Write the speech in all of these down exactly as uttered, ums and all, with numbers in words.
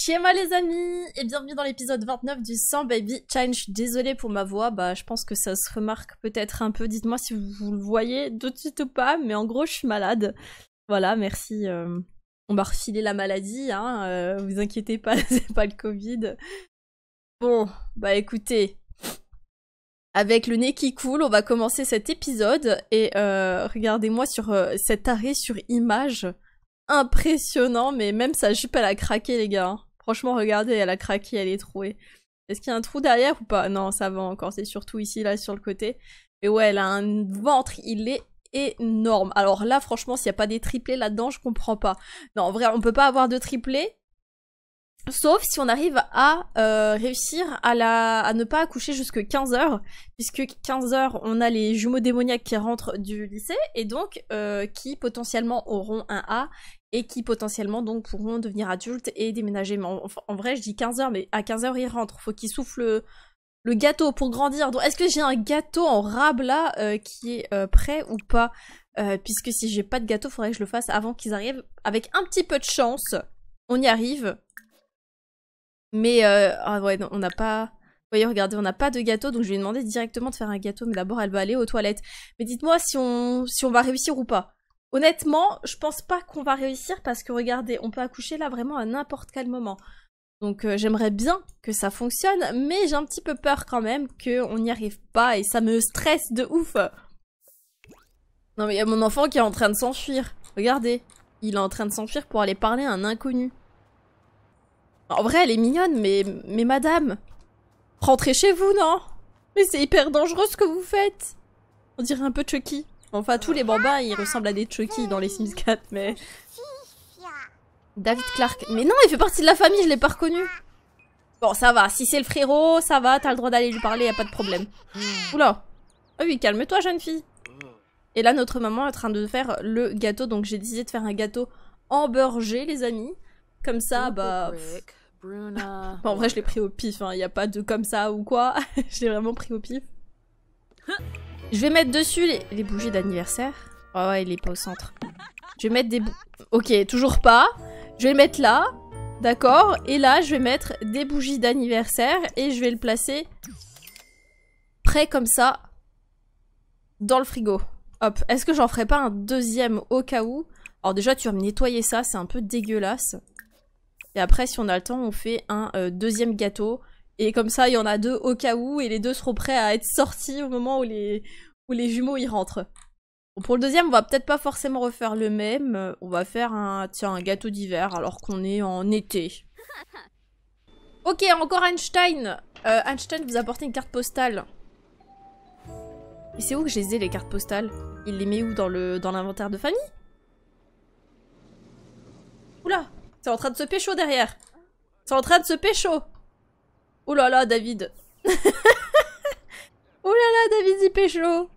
Schéma les amis, et bienvenue dans l'épisode vingt-neuf du cent Baby Challenge. Je suis désolée pour ma voix, bah je pense que ça se remarque peut-être un peu. Dites-moi si vous, vous le voyez tout de suite ou pas, mais en gros je suis malade. Voilà, merci. Euh, on m'a refilé la maladie, hein, euh, vous inquiétez pas, c'est pas le Covid. Bon, bah écoutez, avec le nez qui coule, on va commencer cet épisode, et euh, regardez-moi sur euh, cet arrêt sur image. Impressionnant, mais même sa jupe elle a craqué les gars. Franchement regardez, elle a craqué, elle est trouée. Est-ce qu'il y a un trou derrière ou pas? Non, ça va encore, c'est surtout ici là sur le côté. Mais ouais, elle a un ventre, il est énorme. Alors là franchement s'il n'y a pas des triplés là-dedans, je comprends pas. Non en vrai on peut pas avoir de triplés. Sauf si on arrive à euh, réussir à, la... à ne pas accoucher jusque quinze heures, puisque quinze heures, on a les jumeaux démoniaques qui rentrent du lycée, et donc euh, qui potentiellement auront un A, et qui potentiellement donc pourront devenir adultes et déménager. Mais en, en vrai, je dis quinze heures, mais à quinze heures, ils rentrent. Faut qu'ils soufflent le, le gâteau pour grandir. Donc, est-ce que j'ai un gâteau en rab là, euh, qui est euh, prêt ou pas euh, Puisque si j'ai pas de gâteau, faudrait que je le fasse avant qu'ils arrivent. Avec un petit peu de chance, on y arrive. Mais euh, ah ouais, non, on n'a pas... Vous voyez, regardez, on n'a pas de gâteau, donc je lui ai demandé directement de faire un gâteau, mais d'abord elle va aller aux toilettes. Mais dites-moi si on... si on va réussir ou pas. Honnêtement, je pense pas qu'on va réussir parce que regardez, on peut accoucher là vraiment à n'importe quel moment. Donc euh, j'aimerais bien que ça fonctionne, mais j'ai un petit peu peur quand même qu'on n'y arrive pas et ça me stresse de ouf. Non mais il y a mon enfant qui est en train de s'enfuir. Regardez, il est en train de s'enfuir pour aller parler à un inconnu. En vrai, elle est mignonne, mais, mais madame, rentrez chez vous, non? Mais c'est hyper dangereux ce que vous faites. On dirait un peu Chucky. Enfin, tous les bambins, ils ressemblent à des Chucky dans les Sims quatre, mais... David Clark. Mais non, il fait partie de la famille, je l'ai pas reconnu. Bon, ça va. Si c'est le frérot, ça va, t'as le droit d'aller lui parler, y a pas de problème. Oula. Ah oui, calme-toi, jeune fille. Et là, notre maman est en train de faire le gâteau, donc j'ai décidé de faire un gâteau en beurre G, les amis. Comme ça, bah... Bon, en vrai, je l'ai pris au pif, hein. Il n'y a pas de comme ça ou quoi. Je l'ai vraiment pris au pif. Je vais mettre dessus les, les bougies d'anniversaire. Oh ouais, il est pas au centre. Je vais mettre des bou... Ok, toujours pas. Je vais le mettre là. D'accord. Et là, je vais mettre des bougies d'anniversaire. Et je vais le placer près comme ça. Dans le frigo. Hop. Est-ce que j'en ferai pas un deuxième au cas où? Alors déjà, tu vas me nettoyer ça. C'est un peu dégueulasse. Et après, si on a le temps, on fait un euh, deuxième gâteau. Et comme ça, il y en a deux au cas où. Et les deux seront prêts à être sortis au moment où les, où les jumeaux y rentrent. Bon, pour le deuxième, on va peut-être pas forcément refaire le même. On va faire un, tiens, un gâteau d'hiver alors qu'on est en été. Ok, encore Einstein. Euh, Einstein vous a apporté une carte postale. Et c'est où que je les ai, les cartes postales? Il les met où? Dans le, dans l'inventaire de famille? Oula! C'est en train de se pécho derrière. C'est en train de se pécho. Oh là là, David. Oh là là, David, il pécho.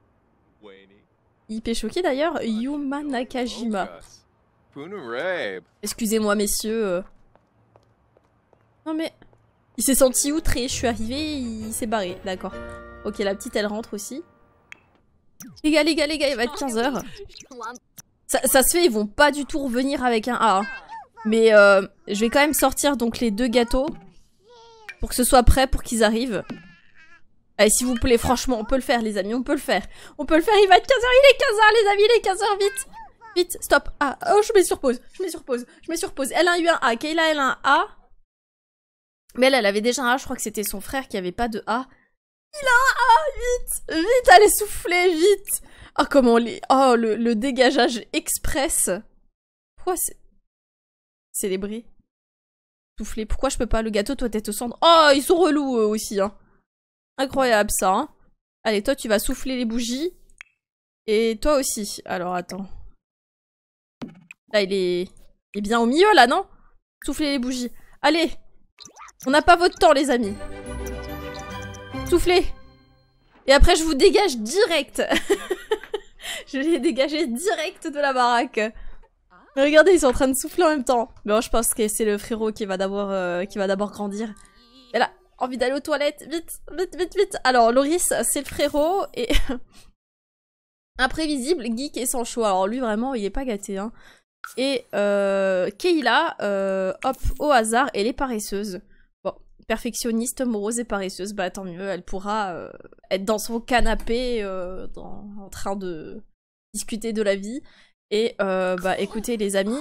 Il pécho qui d'ailleurs? Yuma Nakajima. Excusez-moi, messieurs. Non mais... Il s'est senti outré. Je suis arrivée, il s'est barré. D'accord. Ok, la petite, elle rentre aussi. Les gars, les gars, les gars, il va être quinze heures. Ça, ça se fait, ils vont pas du tout revenir avec un A. Hein. Mais euh, je vais quand même sortir donc les deux gâteaux pour que ce soit prêt pour qu'ils arrivent. Allez, s'il vous plaît, franchement, on peut le faire, les amis, on peut le faire. On peut le faire, il va être quinze heures, il est quinze heures, les amis, il est quinze heures, vite. Vite, stop. Ah, oh, je mets sur pause, je mets sur pause, je mets sur pause. Elle a eu un A, Kayla, elle a un A. Mais elle, elle avait déjà un A, je crois que c'était son frère qui avait pas de A. Il a un A, vite, vite, allez, soufflez, vite. Ah, oh, comment les... Oh, le, le dégageage express. Pourquoi c'est... Célébrer. Souffler. Pourquoi je peux pas? Le gâteau, toi, t'es au centre. Oh, ils sont relous, eux aussi, hein. Incroyable, ça, hein. Allez, toi, tu vas souffler les bougies. Et toi aussi. Alors, attends. Là, il est... Il est bien au milieu, là, non? Souffler les bougies. Allez. On n'a pas votre temps, les amis. Soufflez. Et après, je vous dégage direct. Je vais les dégager direct de la baraque. Mais regardez, ils sont en train de souffler en même temps. Mais bon, je pense que c'est le frérot qui va d'abord euh, qui va d'abord grandir. Elle a envie d'aller aux toilettes. Vite, vite, vite, vite. Alors, Loris, c'est le frérot. Et... Imprévisible, geek et sans choix. Alors lui, vraiment, il est pas gâté. Hein. Et euh, Kayla, euh, hop, au hasard, elle est paresseuse. Bon, perfectionniste, morose et paresseuse, bah tant mieux, elle pourra euh, être dans son canapé euh, dans, en train de discuter de la vie. Et euh, bah écoutez les amis,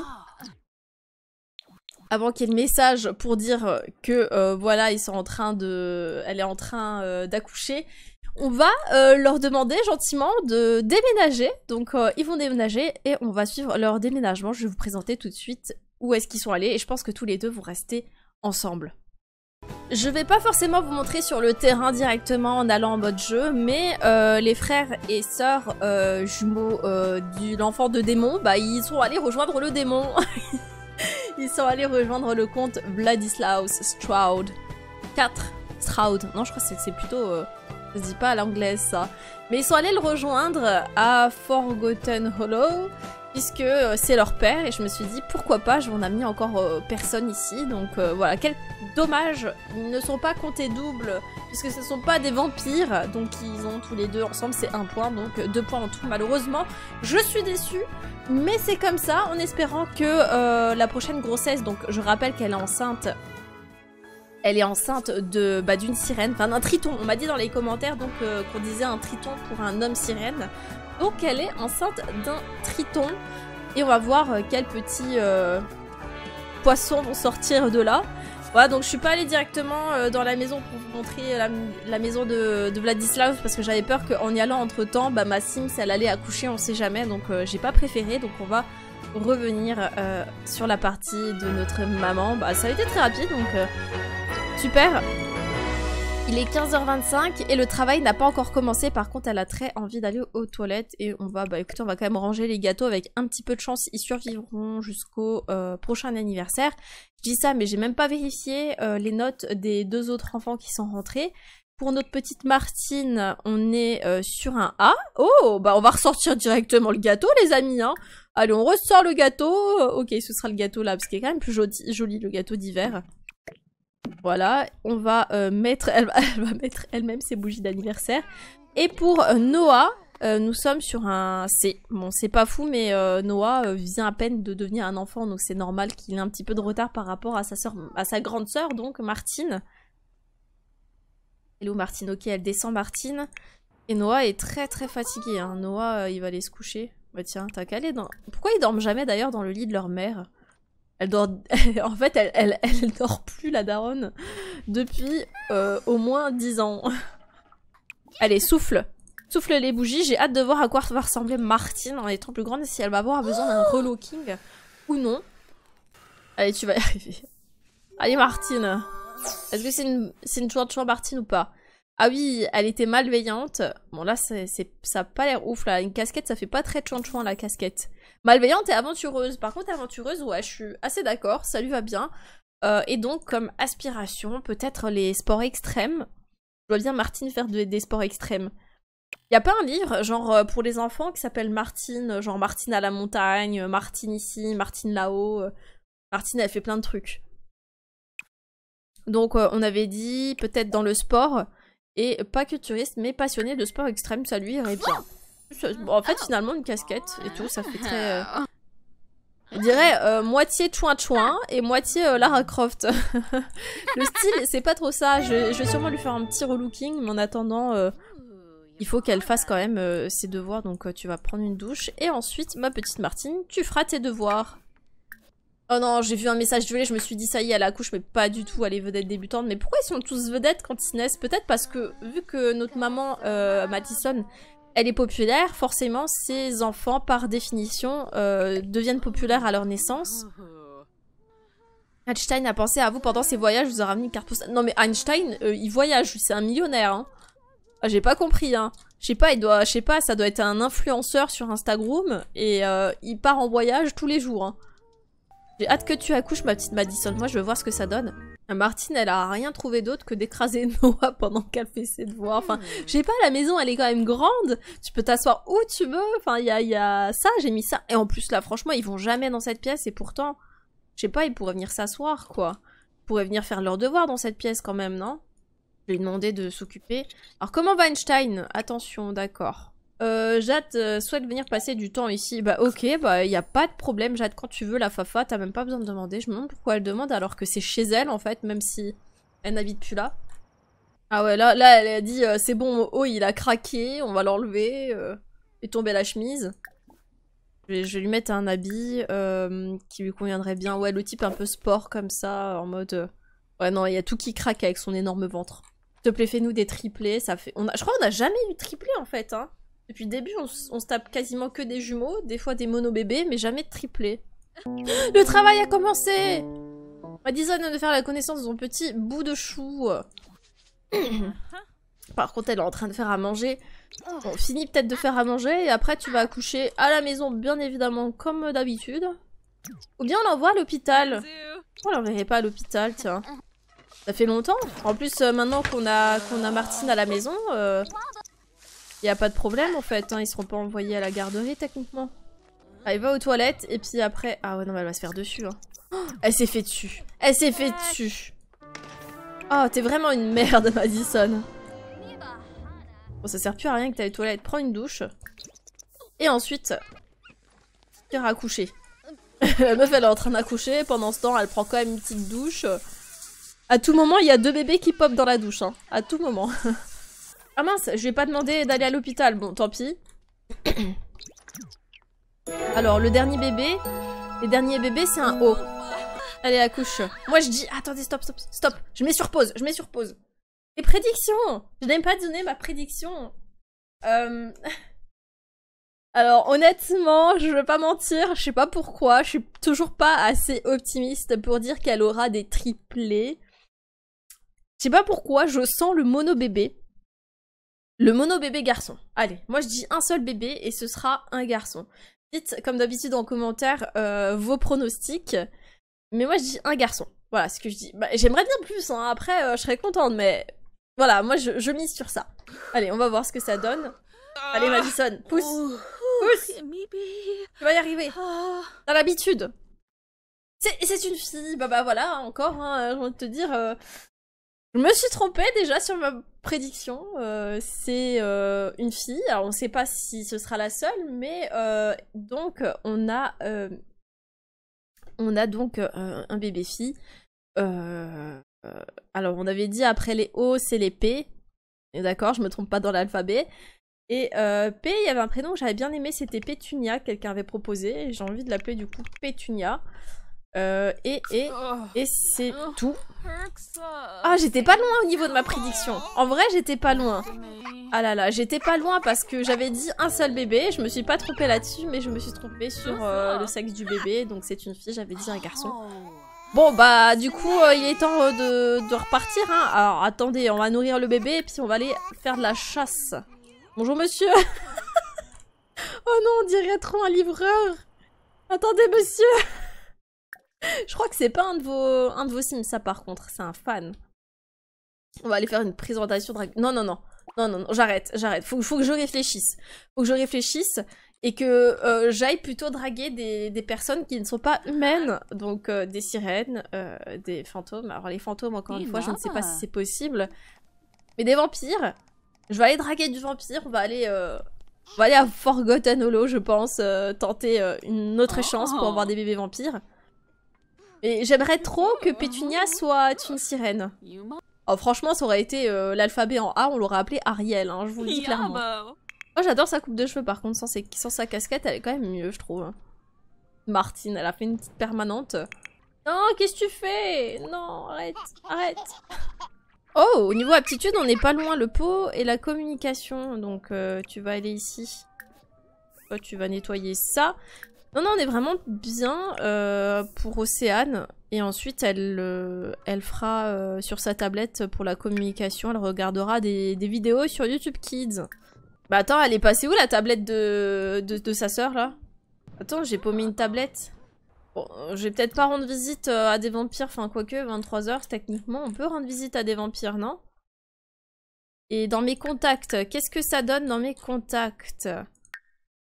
avant qu'il y ait le message pour dire que euh, voilà, ils sont en train de... elle est en train euh, d'accoucher, on va euh, leur demander gentiment de déménager. Donc euh, ils vont déménager et on va suivre leur déménagement. Je vais vous présenter tout de suite où est-ce qu'ils sont allés et je pense que tous les deux vont rester ensemble. Je vais pas forcément vous montrer sur le terrain directement en allant en mode jeu, mais euh, les frères et sœurs euh, jumeaux euh, de l'enfant de démon, bah ils sont allés rejoindre le démon. Ils sont allés rejoindre le comte Vladislaus Stroud. quatre. Stroud. Non, je crois que c'est plutôt... Euh, ça se dit pas à l'anglaise, ça. Mais ils sont allés le rejoindre à Forgotten Hollow, puisque euh, c'est leur père. Et je me suis dit, pourquoi pas, on a mis encore euh, personne ici. Donc euh, voilà, quel dommage. Ils ne sont pas comptés double, puisque ce ne sont pas des vampires. Donc ils ont tous les deux ensemble, c'est un point. Donc deux points en tout, malheureusement. Je suis déçue. Mais c'est comme ça, en espérant que euh, la prochaine grossesse, donc je rappelle qu'elle est enceinte, elle est enceinte de bah, d'une sirène, enfin d'un triton. On m'a dit dans les commentaires donc euh, qu'on disait un triton pour un homme sirène. Donc elle est enceinte d'un triton. Et on va voir euh, quels petits euh, poissons vont sortir de là. Voilà, donc je suis pas allée directement euh, dans la maison pour vous montrer la, la maison de, de Vladislav parce que j'avais peur qu'en y allant entre temps, bah, ma Sims elle allait accoucher, on sait jamais, donc euh, j'ai pas préféré. Donc on va revenir euh, sur la partie de notre maman. Bah ça a été très rapide, donc euh, super. Il est quinze heures vingt-cinq et le travail n'a pas encore commencé. Par contre, elle a très envie d'aller aux toilettes et on va, bah écoutez, on va quand même ranger les gâteaux avec un petit peu de chance. Ils survivront jusqu'au euh, prochain anniversaire. Je dis ça, mais j'ai même pas vérifié euh, les notes des deux autres enfants qui sont rentrés. Pour notre petite Martine, on est euh, sur un A. Oh, bah on va ressortir directement le gâteau, les amis, hein. Allez, on ressort le gâteau. Ok, ce sera le gâteau là, parce qu'il est quand même plus joli, joli le gâteau d'hiver. Voilà, on va euh, mettre, elle, elle va mettre elle-même ses bougies d'anniversaire. Et pour euh, Noah, euh, nous sommes sur un C. Bon, c'est pas fou, mais euh, Noah euh, vient à peine de devenir un enfant, donc c'est normal qu'il ait un petit peu de retard par rapport à sa sœur, à sa grande sœur, donc Martine. Hello Martine, ok, elle descend Martine. Et Noah est très très fatigué, hein. Noah, euh, il va aller se coucher. Bah tiens, t'as qu'à aller dans... Pourquoi ils dorment jamais d'ailleurs dans le lit de leur mère? Elle dort... en fait, elle, elle, elle dort plus, la daronne, depuis euh, au moins dix ans. Allez, souffle. Souffle les bougies. J'ai hâte de voir à quoi va ressembler Martine en étant plus grande et si elle va avoir besoin d'un relooking ou non. Allez, tu vas y arriver. Allez, Martine. Est-ce que c'est une, c'est une chouette chouette Martine ou pas? Ah oui, elle était malveillante. Bon, là, c'est, c'est, ça a pas l'air ouf, là. Une casquette, ça fait pas très chouin-chouin, la casquette. Malveillante et aventureuse. Par contre, aventureuse, ouais, je suis assez d'accord. Ça lui va bien. Euh, et donc, comme aspiration, peut-être les sports extrêmes. Je vois bien Martine faire de, des sports extrêmes. Y a pas un livre, genre, pour les enfants, qui s'appelle Martine, genre Martine à la montagne, Martine ici, Martine là-haut. Martine, elle fait plein de trucs. Donc, euh, on avait dit, peut-être dans le sport... Et pas culturiste, mais passionné de sport extrême, ça lui irait bien. Bon, en fait, finalement, une casquette et tout, ça fait très... Euh... Je dirais euh, moitié chouin-chouin et moitié euh, Lara Croft. Le style, c'est pas trop ça. Je, je vais sûrement lui faire un petit relooking, mais en attendant, euh, il faut qu'elle fasse quand même euh, ses devoirs. Donc, euh, tu vas prendre une douche. Et ensuite, ma petite Martine, tu feras tes devoirs. Oh non, j'ai vu un message violet, je me suis dit ça y est, elle accouche, mais pas du tout, elle est vedette débutante. Mais pourquoi ils sont tous vedettes quand ils naissent? Peut-être parce que, vu que notre maman, euh, Madison, elle est populaire, forcément, ses enfants, par définition, euh, deviennent populaires à leur naissance. Einstein a pensé à vous pendant ses voyages, vous a ramené une carte postale. Non mais Einstein, euh, il voyage, c'est un millionnaire, hein. Ah, j'ai pas compris, hein. Je sais pas, il doit, je sais pas, ça doit être un influenceur sur Instagram, et euh, il part en voyage tous les jours, hein. J'ai hâte que tu accouches, ma petite Madison. Moi, je veux voir ce que ça donne. Martine, elle a rien trouvé d'autre que d'écraser Noah pendant qu'elle fait ses devoirs. Enfin, je sais pas, la maison, elle est quand même grande. Tu peux t'asseoir où tu veux. Enfin, il y a, y a ça, j'ai mis ça. Et en plus, là, franchement, ils vont jamais dans cette pièce. Et pourtant, je sais pas, ils pourraient venir s'asseoir, quoi. Ils pourraient venir faire leurs devoirs dans cette pièce, quand même, non? Je lui ai demandé de s'occuper. Alors, comment va Einstein? Attention, d'accord. Euh, Jade euh, souhaite venir passer du temps ici. Bah ok, bah y a pas de problème Jade, quand tu veux la Fafa, t'as même pas besoin de demander. Je me demande pourquoi elle demande alors que c'est chez elle en fait, même si elle n'habite plus là. Ah ouais, là, là elle a dit euh, c'est bon, oh il a craqué, on va l'enlever, euh, et tomber la chemise. Je vais, je vais lui mettre un habit euh, qui lui conviendrait bien. Ouais, le type un peu sport comme ça, en mode... Euh... Ouais non, il y a tout qui craque avec son énorme ventre. S'il te plaît, fais-nous des triplés, ça fait... On a... Je crois qu'on a jamais eu de triplé en fait, hein. Depuis le début, on, on se tape quasiment que des jumeaux, des fois des mono-bébés, mais jamais de triplés. Le travail a commencé! Madison vient de faire la connaissance de son petit bout de chou. Par contre, elle est en train de faire à manger. On finit peut-être de faire à manger, et après tu vas accoucher à la maison, bien évidemment, comme d'habitude. Ou bien on l'envoie à l'hôpital. On l'enverrait pas à l'hôpital, tiens. Ça fait longtemps. En plus, euh, maintenant qu'on a, qu'on a Martine à la maison... Euh... Y a pas de problème en fait, hein, ils seront pas envoyés à la garderie techniquement. Elle va aux toilettes et puis après... Ah ouais non mais elle va se faire dessus. Hein. Oh, elle s'est fait dessus. Elle s'est fait dessus. Oh t'es vraiment une merde Madison. Bon ça sert plus à rien que t'ailles aux toilettes. Prends une douche. Et ensuite... Tu iras accoucher. La meuf elle est en train d'accoucher, pendant ce temps elle prend quand même une petite douche. À tout moment il y a deux bébés qui popent dans la douche. Hein. À tout moment. Ah mince, je lui ai pas demandé d'aller à l'hôpital. Bon, tant pis. Alors, le dernier bébé... Le dernier bébé, c'est un O. Allez, accouche. Moi, je dis... Attendez, stop, stop, stop. Je mets sur pause, je mets sur pause. Les prédictions. Je n'aime pas donner ma prédiction. Euh... Alors, honnêtement, je vais pas mentir. Je sais pas pourquoi. Je suis toujours pas assez optimiste pour dire qu'elle aura des triplés. Je sais pas pourquoi, je sens le mono-bébé. Le mono-bébé garçon. Allez, moi je dis un seul bébé et ce sera un garçon. Dites, comme d'habitude en commentaire, euh, vos pronostics. Mais moi je dis un garçon. Voilà ce que je dis. Bah, j'aimerais bien plus, hein. Après euh, je serais contente, mais... Voilà, moi je, je mise sur ça. Allez, on va voir ce que ça donne. Allez Madison, pousse. Pousse. Tu vas y arriver. T'as l'habitude. C'est une fille. Bah bah voilà, encore, hein, j'ai envie de te dire... Euh... Je me suis trompée déjà sur ma prédiction, euh, c'est euh, une fille, alors on sait pas si ce sera la seule, mais euh, donc on a, euh, on a donc euh, un bébé fille. Euh, euh, alors on avait dit après les O c'est les P, d'accord, je me trompe pas dans l'alphabet. Et euh, P, il y avait un prénom que j'avais bien aimé, c'était Pétunia, quelqu'un avait proposé, j'ai envie de l'appeler du coup Pétunia. Euh, et et, et c'est tout. Ah, j'étais pas loin au niveau de ma prédiction. En vrai, j'étais pas loin. Ah là là, j'étais pas loin parce que j'avais dit un seul bébé. Je me suis pas trompée là-dessus, mais je me suis trompée sur euh, le sexe du bébé. Donc c'est une fille, j'avais dit un garçon. Bon, bah du coup, euh, il est temps euh, de, de repartir. Hein. Alors attendez, on va nourrir le bébé et puis on va aller faire de la chasse. Bonjour monsieur. Oh non, on dirait trop un livreur. Attendez monsieur. Je crois que c'est pas un de vos un de vos sims ça par contre, c'est un fan. On va aller faire une présentation de... Non non non, non non non, j'arrête, j'arrête. Faut, faut que je réfléchisse. Faut que je réfléchisse et que euh, j'aille plutôt draguer des, des personnes qui ne sont pas humaines. Donc euh, des sirènes, euh, des fantômes. Alors les fantômes encore une fois, je ne sais pas si c'est possible. Mais des vampires. Je vais aller draguer du vampire, on va aller... Euh... On va aller à Forgotten Hollow je pense, euh, tenter euh, une autre chance pour avoir des bébés vampires. Et j'aimerais trop que Pétunia soit une sirène. Oh, franchement, ça aurait été euh, l'alphabet en A, on l'aurait appelé Ariel, hein, je vous le dis clairement. Moi, j'adore sa coupe de cheveux, par contre, sans, ses... sans sa casquette, elle est quand même mieux, je trouve. Martine, elle a fait une petite permanente. Non, qu'est-ce que tu fais? Non, arrête, arrête. Oh, au niveau aptitude, on n'est pas loin, le pot et la communication. Donc, euh, tu vas aller ici. Toi, tu vas nettoyer ça. Non, non, on est vraiment bien euh, pour Océane. Et ensuite, elle, euh, elle fera euh, sur sa tablette pour la communication. Elle regardera des, des vidéos sur YouTube Kids. Bah attends, elle est passée où la tablette de, de, de sa sœur là? Attends, j'ai paumé une tablette. Bon, je vais peut-être pas rendre visite euh, à des vampires. Enfin, quoique, vingt-trois heures, techniquement, on peut rendre visite à des vampires, non? Et dans mes contacts, qu'est-ce que ça donne dans mes contacts?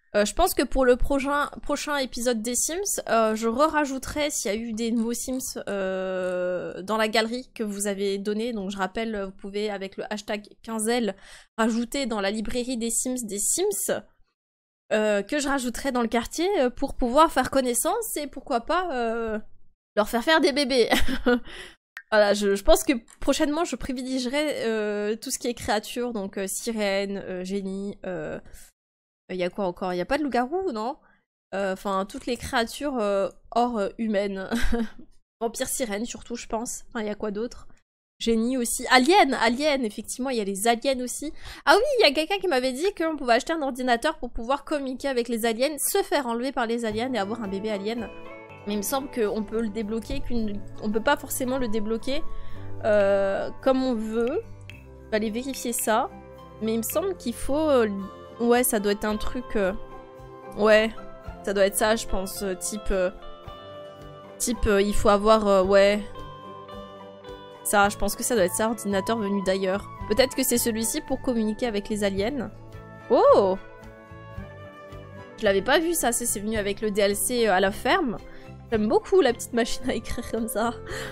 Euh, je pense que pour le prochain, prochain épisode des Sims, euh, je re-rajouterai s'il y a eu des nouveaux Sims euh, dans la galerie que vous avez donné. Donc je rappelle, vous pouvez avec le hashtag quinze L rajouter dans la librairie des Sims des Sims euh, que je rajouterai dans le quartier pour pouvoir faire connaissance et pourquoi pas euh, leur faire faire des bébés. Voilà, je, je pense que prochainement je privilégierai euh, tout ce qui est créature, donc euh, sirène, euh, génie... Euh, il y a quoi encore? Il y a pas de loup-garou, non? Enfin, euh, toutes les créatures euh, hors euh, humaines. Vampire sirène, surtout, je pense. Enfin, il y a quoi d'autre? Génie aussi. Alien! Alien, effectivement, il y a les aliens aussi. Ah oui, il y a quelqu'un qui m'avait dit qu'on pouvait acheter un ordinateur pour pouvoir communiquer avec les aliens, se faire enlever par les aliens et avoir un bébé alien. Mais il me semble qu'on peut le débloquer, qu'une... on peut pas forcément le débloquer euh, comme on veut. Je vais aller vérifier ça. Mais il me semble qu'il faut... Euh, ouais, ça doit être un truc... Euh... Ouais, ça doit être ça, je pense. Euh, type... Euh... Type, euh, il faut avoir... Euh, ouais... Ça, je pense que ça doit être ça, ordinateur venu d'ailleurs. Peut-être que c'est celui-ci pour communiquer avec les aliens. Oh! Je l'avais pas vu ça, c'est venu avec le D L C à la ferme. J'aime beaucoup la petite machine à écrire comme ça.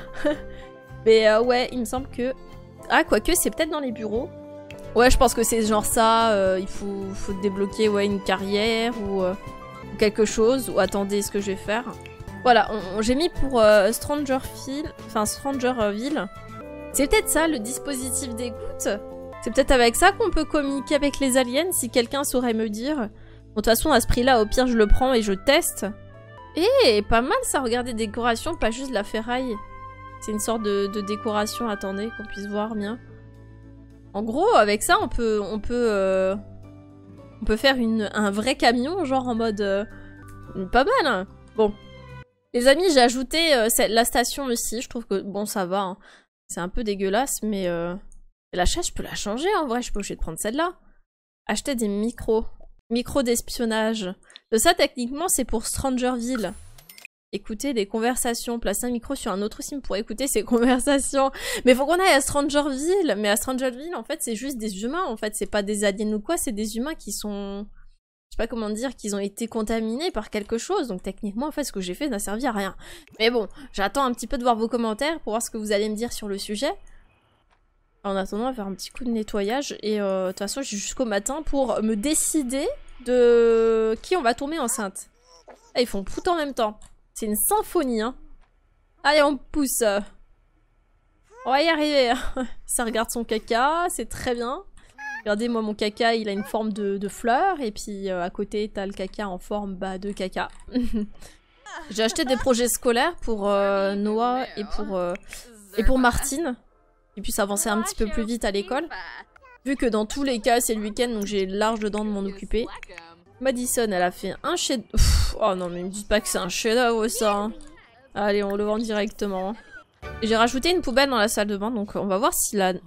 Mais euh, ouais, il me semble que... Ah, quoique, c'est peut-être dans les bureaux. Ouais, je pense que c'est genre ça, euh, il faut, faut débloquer ouais, une carrière ou, euh, ou quelque chose. Ou attendez, ce que je vais faire. Voilà, on, on, j'ai mis pour euh, Strangerville, enfin Strangerville. C'est peut-être ça, le dispositif d'écoute. C'est peut-être avec ça qu'on peut communiquer avec les aliens, si quelqu'un saurait me dire. Bon, de toute façon, à ce prix-là, au pire, je le prends et je teste. Et pas mal ça, regardez, décoration, pas juste la ferraille. C'est une sorte de, de décoration, attendez, qu'on puisse voir bien. En gros, avec ça, on peut, on peut, euh, on peut faire une, un vrai camion, genre en mode, euh, pas mal. Hein. Bon, les amis, j'ai ajouté euh, cette, la station aussi. Je trouve que bon, ça va. Hein. C'est un peu dégueulasse, mais euh, la chaise, je peux la changer. En vrai, je peux obligé de prendre celle-là. Acheter des micros, micros d'espionnage. De ça, techniquement, c'est pour Strangerville. Écouter des conversations, placer un micro sur un autre sim pour écouter ces conversations. Mais faut qu'on aille à Strangerville. Mais à Strangerville, en fait, c'est juste des humains. En fait, c'est pas des aliens ou quoi, c'est des humains qui sont... Je sais pas comment dire, qu'ils ont été contaminés par quelque chose. Donc techniquement, en fait, ce que j'ai fait n'a servi à rien. Mais bon, j'attends un petit peu de voir vos commentaires pour voir ce que vous allez me dire sur le sujet. En attendant, on va faire un petit coup de nettoyage. Et euh, de toute façon, j'ai jusqu'au matin pour me décider de qui on va tomber enceinte. Ah, ils font tout en même temps. C'est une symphonie, hein. Allez, on pousse. On va y arriver. Ça regarde son caca, c'est très bien. Regardez, moi, mon caca, il a une forme de, de fleur. Et puis, euh, à côté, t'as le caca en forme bah, de caca. J'ai acheté des projets scolaires pour euh, Noah et pour, euh, et pour Martine. Qu'ils puissent avancer un petit peu plus vite à l'école. Vu que dans tous les cas, c'est le week-end, donc j'ai large dedans de m'en occuper. Madison, elle a fait un chef... Oh non, mais me dites pas que c'est un chef-d'œuvre, ça. Hein. Allez, on le vend directement. J'ai rajouté une poubelle dans la salle de bain, donc on va voir si la...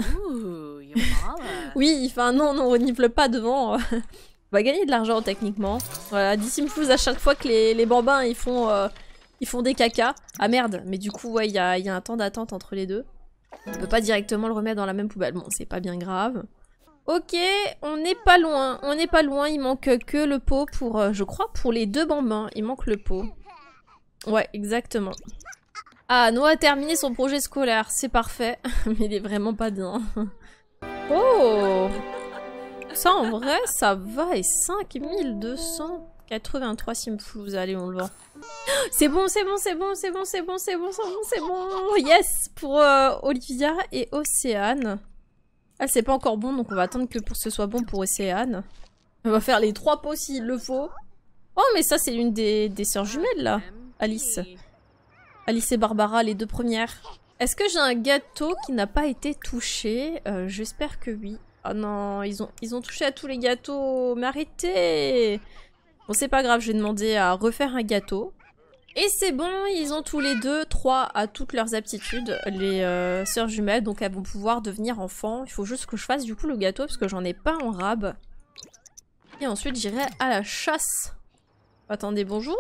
Oui, enfin non, non, on renifle pas devant. On va gagner de l'argent, techniquement. Voilà, dix simfous à chaque fois que les, les bambins, ils font, euh, ils font des cacas. Ah merde, mais du coup, ouais, il y a, y a un temps d'attente entre les deux. On peut pas directement le remettre dans la même poubelle. Bon, c'est pas bien grave. Ok, on n'est pas loin, on n'est pas loin, il manque que le pot pour, euh, je crois, pour les deux bambins, il manque le pot. Ouais, exactement. Ah, Noah a terminé son projet scolaire, c'est parfait, mais il est vraiment pas bien. Oh! Ça, en vrai, ça va, et cinq mille deux cent quatre-vingt-trois simfous, allez, on le vend. C'est bon, c'est bon, c'est bon, c'est bon, c'est bon, c'est bon, c'est bon, c'est bon, yes! Pour euh, Olivia et Océane. Ah, c'est pas encore bon, donc on va attendre que pour ce soit bon pour Océane. On va faire les trois pots s'il le faut. Oh, mais ça, c'est l'une des, des sœurs jumelles, là. Alice. Alice et Barbara, les deux premières. Est-ce que j'ai un gâteau qui n'a pas été touché? euh, J'espère que oui. Oh non, ils ont, ils ont touché à tous les gâteaux. Mais arrêtez! Bon, c'est pas grave, je vais demander à refaire un gâteau. Et c'est bon, ils ont tous les deux trois à toutes leurs aptitudes, les euh, sœurs jumelles, donc elles vont pouvoir devenir enfants. Il faut juste que je fasse du coup le gâteau parce que j'en ai pas en rab. Et ensuite j'irai à la chasse. Attendez, bonjour.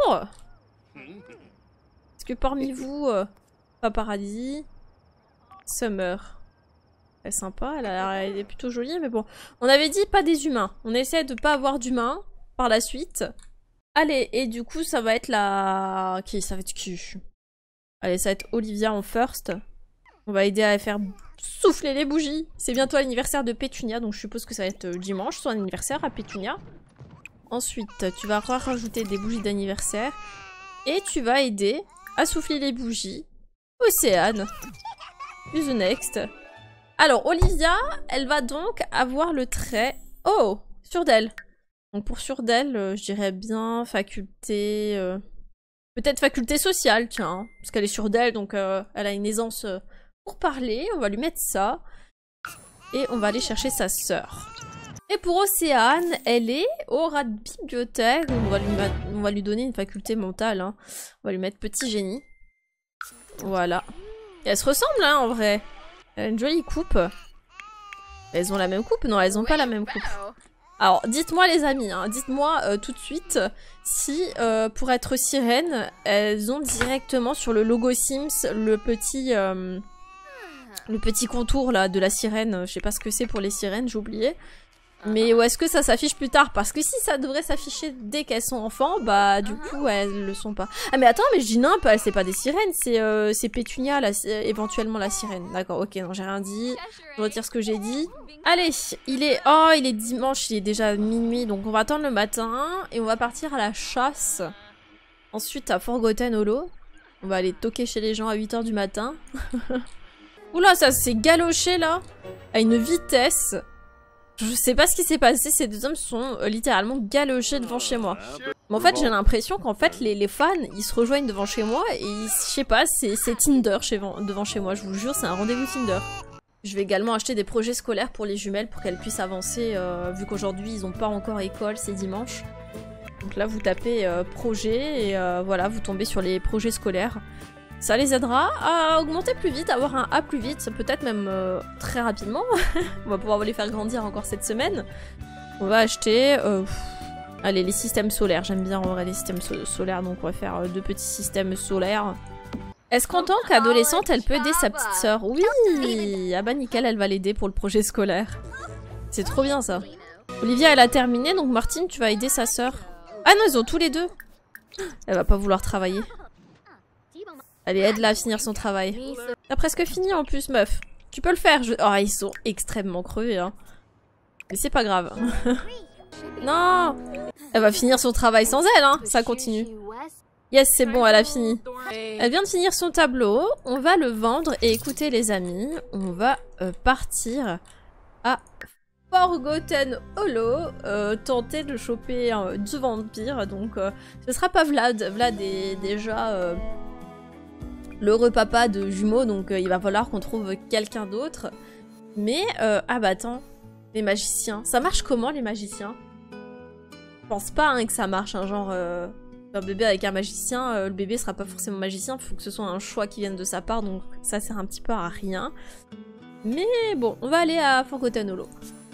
Est-ce que parmi vous, euh, Paparazzi, Summer, elle est sympa, elle, a, elle est plutôt jolie, mais bon. On avait dit pas des humains, on essaie de pas avoir d'humains. par la suite. Allez, et du coup, ça va être la... Qui ça va être qui? Allez, ça va être Olivia en first. On va aider à faire souffler les bougies. C'est bientôt l'anniversaire de Pétunia, donc je suppose que ça va être dimanche, son anniversaire à Pétunia. Ensuite, tu vas rajouter des bougies d'anniversaire. Et tu vas aider à souffler les bougies. Océane. Use the next. Alors, Olivia, elle va donc avoir le trait... Oh, Surdelle. Donc pour Surdelle, euh, je dirais bien faculté... Euh... Peut-être faculté sociale, tiens. Hein, parce qu'elle est Surdelle, donc euh, elle a une aisance euh, pour parler. On va lui mettre ça. Et on va aller chercher sa sœur. Et pour Océane, elle est au rat de bibliothèque. On va lui, on va lui donner une faculté mentale. Hein. On va lui mettre petit génie. Voilà. Et elles se ressemblent, hein, en vrai. Elle a une jolie coupe. Elles ont la même coupe? Non, elles ont pas la même coupe. Alors, dites-moi les amis, hein, dites-moi euh, tout de suite si, euh, pour être sirène, elles ont directement sur le logo Sims le petit, euh, le petit contour là de la sirène. Je sais pas ce que c'est pour les sirènes, j'ai oublié. Mais ou est-ce que ça s'affiche plus tard? Parce que si ça devrait s'afficher dès qu'elles sont enfants, bah du coup elles le sont pas. Ah mais attends, mais je dis nimp, c'est pas des sirènes, c'est euh, Pétunia, la, éventuellement la sirène. D'accord, ok, non j'ai rien dit, je retire ce que j'ai dit. Allez, il est... Oh, il est dimanche, il est déjà minuit, donc on va attendre le matin et on va partir à la chasse. Ensuite à Forgotten Hollow, on va aller toquer chez les gens à huit heures du matin. Oula, ça s'est galoché là, à une vitesse... Je sais pas ce qui s'est passé, ces deux hommes sont euh, littéralement galochés devant chez moi. Mais en fait, j'ai l'impression qu'en fait, les, les fans, ils se rejoignent devant chez moi et je sais pas, c'est Tinder chez, devant chez moi, je vous jure, c'est un rendez-vous Tinder. Je vais également acheter des projets scolaires pour les jumelles pour qu'elles puissent avancer, euh, vu qu'aujourd'hui, ils ont pas encore école, c'est dimanche. Donc là, vous tapez euh, projet et euh, voilà, vous tombez sur les projets scolaires. Ça les aidera à augmenter plus vite, à avoir un A plus vite, peut-être même euh, très rapidement. On va pouvoir les faire grandir encore cette semaine. On va acheter... Euh, allez, les systèmes solaires. J'aime bien en vrai les systèmes so solaires, donc on va faire euh, deux petits systèmes solaires. Est-ce qu'en tant qu'adolescente, elle peut aider sa petite sœur? Oui. Ah bah nickel, elle va l'aider pour le projet scolaire. C'est trop bien ça. Olivia, elle a terminé, donc Martine, tu vas aider sa sœur. Ah non, ils ont tous les deux. Elle va pas vouloir travailler. Allez, aide-la à finir son travail. T'as presque fini en plus, meuf. Tu peux le faire. Je... Oh, ils sont extrêmement crevés, hein. Mais c'est pas grave. Non. Elle va finir son travail sans elle, hein. Ça continue. Yes, c'est bon, elle a fini. Elle vient de finir son tableau. On va le vendre. Et écoutez, les amis, on va euh, partir à Forgotten Hollow. Euh, tenter de choper euh, deux vampires. Donc, euh, ce sera pas Vlad. Vlad est déjà... Euh, l'heureux papa de jumeaux, donc euh, il va falloir qu'on trouve quelqu'un d'autre. Mais, euh, ah bah attends, les magiciens. Ça marche comment les magiciens? Je pense pas hein, que ça marche, hein, genre euh, un bébé avec un magicien, euh, le bébé sera pas forcément magicien, il faut que ce soit un choix qui vienne de sa part, donc ça sert un petit peu à rien. Mais bon, on va aller à Forgotten Hollow.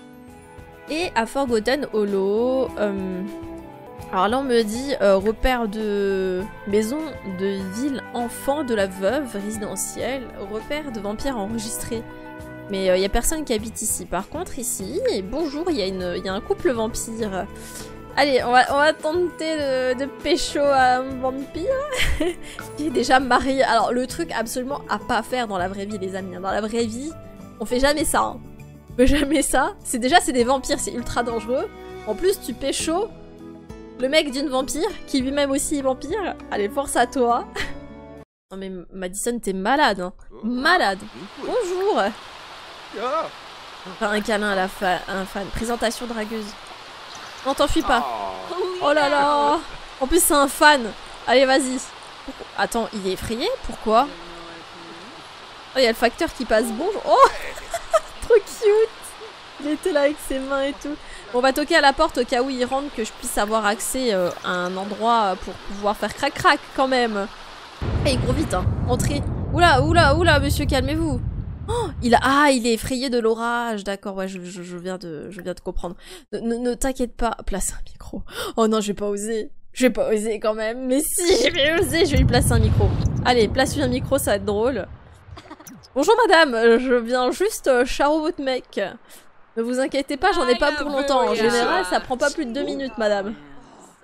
Et à Forgotten Hollow... Euh, Alors là on me dit euh, repère de maison de ville enfant de la veuve résidentielle, repère de vampires enregistré. Mais il euh, n'y a personne qui habite ici. Par contre ici, et bonjour, il y, y a un couple vampire. Allez, on va, on va tenter de, de pécho à un vampire qui est déjà marié. Alors le truc absolument à pas faire dans la vraie vie les amis. Dans la vraie vie, on fait jamais ça. Hein. On fait jamais ça. C'est déjà c'est des vampires, c'est ultra dangereux. En plus tu pécho le mec d'une vampire, qui lui-même aussi est vampire. Allez, force à toi. Non mais Madison, t'es malade, hein. Malade. Bonjour. Enfin, un câlin à la fa un fan. Présentation dragueuse. Non, t'enfuis pas. Oh là là. En plus, c'est un fan. Allez, vas-y. Attends, il est effrayé? Pourquoi? Oh, il y a le facteur qui passe. Bonjour. Oh. Trop cute. Il était là avec ses mains et tout. On va toquer à la porte au cas où il rentre, que je puisse avoir accès euh, à un endroit pour pouvoir faire crac-crac quand même. Et il court vite, hein. Entrez. Oula, oula, oula, monsieur, calmez-vous. Oh, il a... Ah, il est effrayé de l'orage. D'accord, ouais, je, je, je, viens de, je viens de comprendre. Ne, ne, ne t'inquiète pas. Place un micro. Oh non, je vais pas oser. Je vais pas oser quand même. Mais si, je vais oser, je vais lui placer un micro. Allez, place-lui un micro, ça va être drôle. Bonjour madame, je viens juste euh, charo votre mec. Ne vous inquiétez pas, j'en ai pas pour longtemps. En général, ça prend pas plus de deux minutes, madame.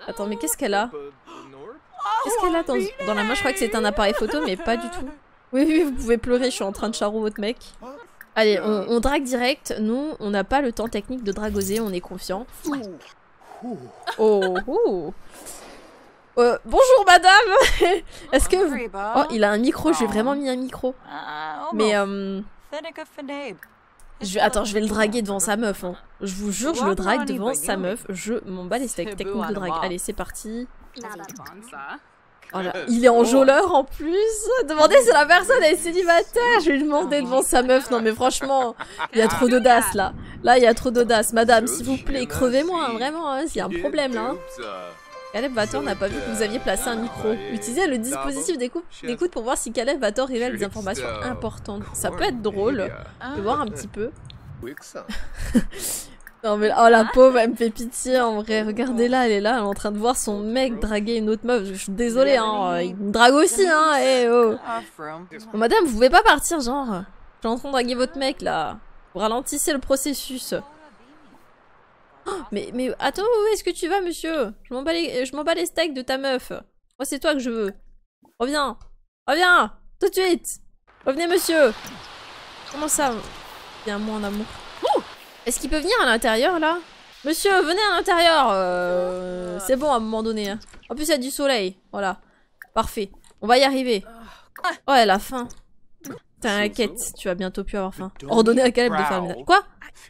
Attends, mais qu'est-ce qu'elle a? Qu'est-ce qu'elle a dans, dans la main? Je crois que c'est un appareil photo, mais pas du tout. Oui, oui, vous pouvez pleurer, je suis en train de charou votre mec. Allez, on, on drague direct. Nous, on n'a pas le temps technique de dragoser, on est confiant. Oh, oh. Euh, bonjour madame. Est-ce que vous... Oh, il a un micro, j'ai vraiment mis un micro. Mais euh... je vais... Attends, je vais le draguer devant sa meuf. Hein. Je vous jure, je le drague devant sa meuf. Je m'en bats les steaks. Technique de drague. Allez, c'est parti. Voilà. Il est enjôleur en plus. Demandez si la personne est célibataire. Je vais lui demander devant sa meuf. Non mais franchement, il y a trop d'audace là. Là, il y a trop d'audace. Madame, s'il vous plaît, crevez-moi. Hein, vraiment, hein, il y a un problème là. Hein. Caleb Vator n'a pas vu que vous aviez placé un micro. Utilisez le dispositif d'écoute pour voir si Caleb Vator révèle des informations importantes. Ça peut être drôle. Je vais voir un petit peu. Non mais oh la pauvre, elle me fait pitié en vrai. Regardez-la, elle est là, elle est en train de voir son mec draguer une autre meuf. Je suis désolée, hein. Il me drague aussi, hein. Hey, oh. Bon, madame, vous pouvez pas partir, genre. Je suis en train de draguer votre mec là. Vous ralentissez le processus. Oh, mais, mais attends, où est-ce que tu vas, monsieur? Je m'en bats les, je m'en bats les steaks de ta meuf. Moi, c'est toi que je veux. Reviens. Reviens. Tout de suite. Revenez, monsieur. Comment ça? Viens, moi en amour. Oh, est-ce qu'il peut venir à l'intérieur, là? Monsieur, venez à l'intérieur. euh, C'est bon, à un moment donné. Hein. En plus, il y a du soleil. Voilà. Parfait. On va y arriver. Oh, elle a faim. T'inquiète, tu vas bientôt plus avoir faim. Ordonnez à Caleb de faire le ménage. Quoi?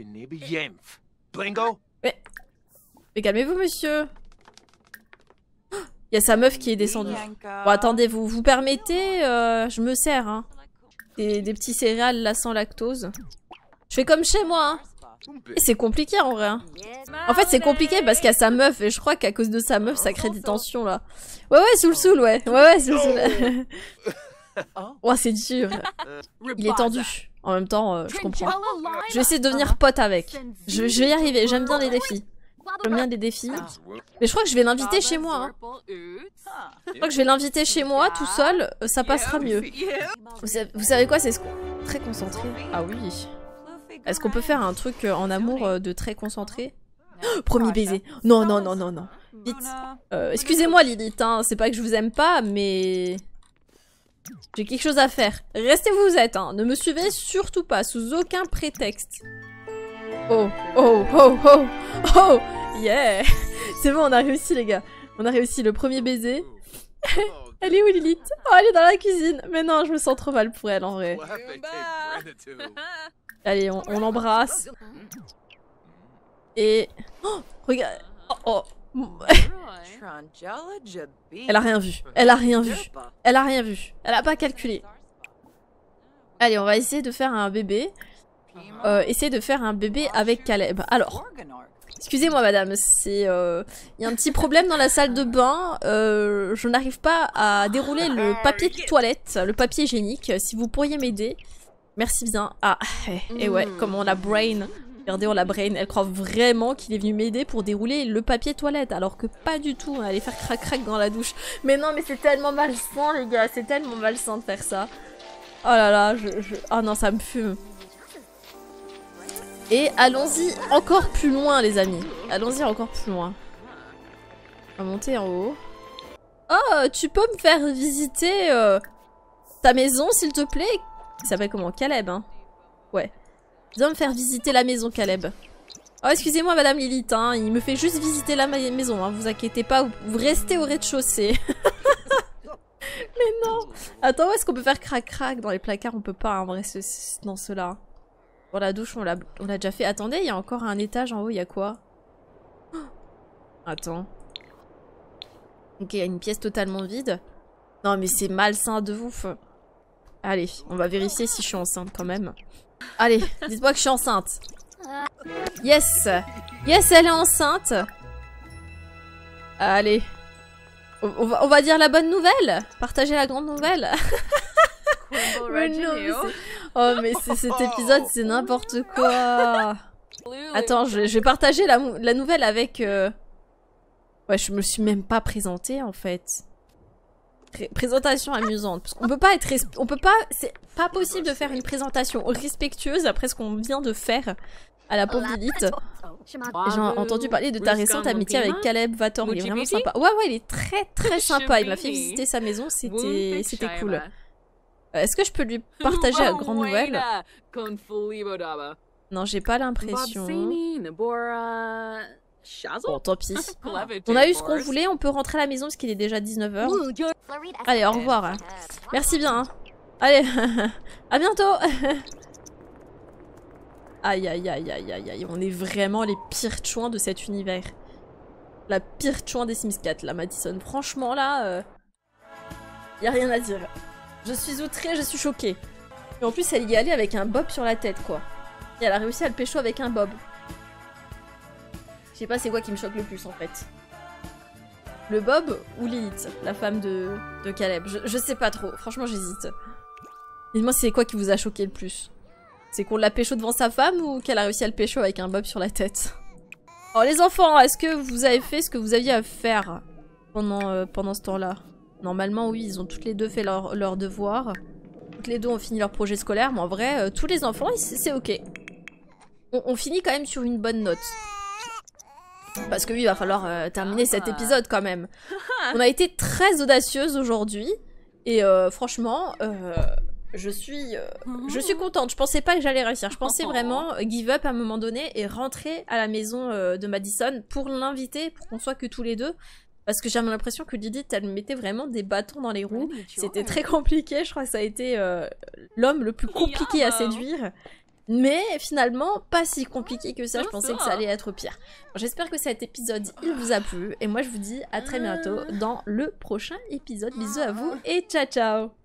Mais, mais calmez-vous, monsieur. Il y a sa meuf qui est descendue. Bon, attendez, vous vous permettez euh, je me sers, hein. Des, des petits céréales là sans lactose. Je fais comme chez moi, hein. Et c'est compliqué en vrai. Hein. En fait, c'est compliqué parce qu'il y a sa meuf et je crois qu'à cause de sa meuf, ça crée des tensions là. Ouais, ouais, sous le soul, ouais. Ouais, ouais, sous le soul. Oh, c'est dur. Il est tendu. En même temps, euh, je comprends. Je vais essayer de devenir pote avec. Je, je vais y arriver. J'aime bien les défis. J'aime bien les défis. Mais je crois que je vais l'inviter chez moi. Hein. Je crois que je vais l'inviter chez moi tout seul. Ça passera mieux. Vous savez, vous savez quoi? C'est ce très concentré. Ah oui. Est-ce qu'on peut faire un truc en amour de très concentré? Oh, premier baiser. Non, non, non, non, non. Vite. Euh, Excusez-moi Lilith. Hein. C'est pas que je vous aime pas, mais... j'ai quelque chose à faire. Restez où vous êtes, hein. Ne me suivez surtout pas, sous aucun prétexte. Oh, oh, oh, oh, oh, yeah. C'est bon, on a réussi, les gars. On a réussi le premier baiser. Elle est où, Lilith? Oh, elle est dans la cuisine. Mais non, je me sens trop mal pour elle, en vrai. Allez, on, on l'embrasse. Et... Oh, regarde. Oh, oh. Elle a rien vu. Elle a rien vu. Elle a rien vu. Elle a pas calculé. Allez, on va essayer de faire un bébé. Euh, essayer de faire un bébé avec Caleb. Alors, excusez-moi madame, c'est... Euh... il y a un petit problème dans la salle de bain. Euh, je n'arrive pas à dérouler le papier de toilette, le papier hygiénique. Si vous pourriez m'aider. Merci bien. Ah, et ouais, comme on a brain... Regardez, on la brain, elle croit vraiment qu'il est venu m'aider pour dérouler le papier toilette, alors que pas du tout, on allait faire crac-crac dans la douche. Mais non, mais c'est tellement malsain, les gars, c'est tellement malsain de faire ça. Oh là là, je... je... oh non, ça me fume. Et allons-y encore plus loin, les amis. Allons-y encore plus loin. On va monter en haut. Oh, tu peux me faire visiter euh, ta maison, s'il te plaît? Il s'appelle comment? Caleb, hein? Ouais. Viens me faire visiter la maison, Caleb. Oh, excusez-moi, madame Lilith, hein, il me fait juste visiter la maison, hein, vous inquiétez pas, vous, vous restez au rez-de-chaussée. Mais non. Attends, où est-ce qu'on peut faire crac-crac? Dans les placards, on peut pas, en vrai, ce, ce, dans ceux-là. Dans la douche, on l'a déjà fait. Attendez, il y a encore un étage en haut, il y a quoi? Oh, attends. Ok, il y a une pièce totalement vide. Non, mais c'est malsain de ouf. Allez, on va vérifier si je suis enceinte quand même. Allez, dites-moi que je suis enceinte. Yes. Yes, elle est enceinte. Allez. On, on, va, on va dire la bonne nouvelle. Partager la grande nouvelle. Mais non, mais oh, mais cet épisode, c'est n'importe quoi. Attends, je, je vais partager la, la nouvelle avec... Euh... Ouais, je me suis même pas présentée, en fait. Pré présentation amusante. Parce qu'on peut pas être... On peut pas... C'est pas possible de faire une présentation respectueuse après ce qu'on vient de faire. à la pauvre Lilith. J'ai entendu parler de ta récente amitié avec Caleb Vator, il est vraiment sympa. Ouais, ouais, il est très très sympa. Il m'a fait visiter sa maison, c'était c'était cool. Euh, Est-ce que je peux lui partager la grande nouvelle? Non, j'ai pas l'impression. Bon, tant pis. On a eu ce qu'on voulait, on peut rentrer à la maison parce qu'il est déjà dix-neuf heures. Allez, au revoir. Hein. Merci bien. Hein. Allez, à bientôt. Aïe, aïe, aïe, aïe, aïe, aïe. On est vraiment les pires chouins de cet univers. La pire chouin des Sims quatre, là, Madison. Franchement, là, euh... y a rien à dire. Je suis outrée, je suis choquée. Et en plus, elle y est allée avec un bob sur la tête, quoi. Et elle a réussi à le pécho avec un bob. Je sais pas c'est quoi qui me choque le plus, en fait. Le bob ou Lilith, la femme de, de Caleb. Je, je sais pas trop, franchement, j'hésite. Dites-moi, c'est quoi qui vous a choqué le plus? C'est qu'on l'a pécho devant sa femme ou qu'elle a réussi à le pécho avec un bob sur la tête? Alors les enfants, est-ce que vous avez fait ce que vous aviez à faire pendant, euh, pendant ce temps-là? Normalement oui, ils ont toutes les deux fait leur, leur devoir. Toutes les deux ont fini leur projet scolaire, mais en vrai, euh, tous les enfants, c'est ok. On, on finit quand même sur une bonne note. Parce que oui, il va falloir euh, terminer cet épisode quand même. On a été très audacieuse aujourd'hui. Et euh, franchement... Euh, Je suis, euh, je suis contente. Je pensais pas que j'allais réussir. Je pensais vraiment give up à un moment donné et rentrer à la maison euh, de Madison pour l'inviter, pour qu'on soit que tous les deux. Parce que j'ai l'impression que Lilith, elle me mettait vraiment des bâtons dans les roues. C'était très compliqué. Je crois que ça a été euh, l'homme le plus compliqué à séduire. Mais finalement, pas si compliqué que ça. Je pensais que ça allait être pire. J'espère que cet épisode, il vous a plu. Et moi, je vous dis à très bientôt dans le prochain épisode. Bisous à vous et ciao ciao!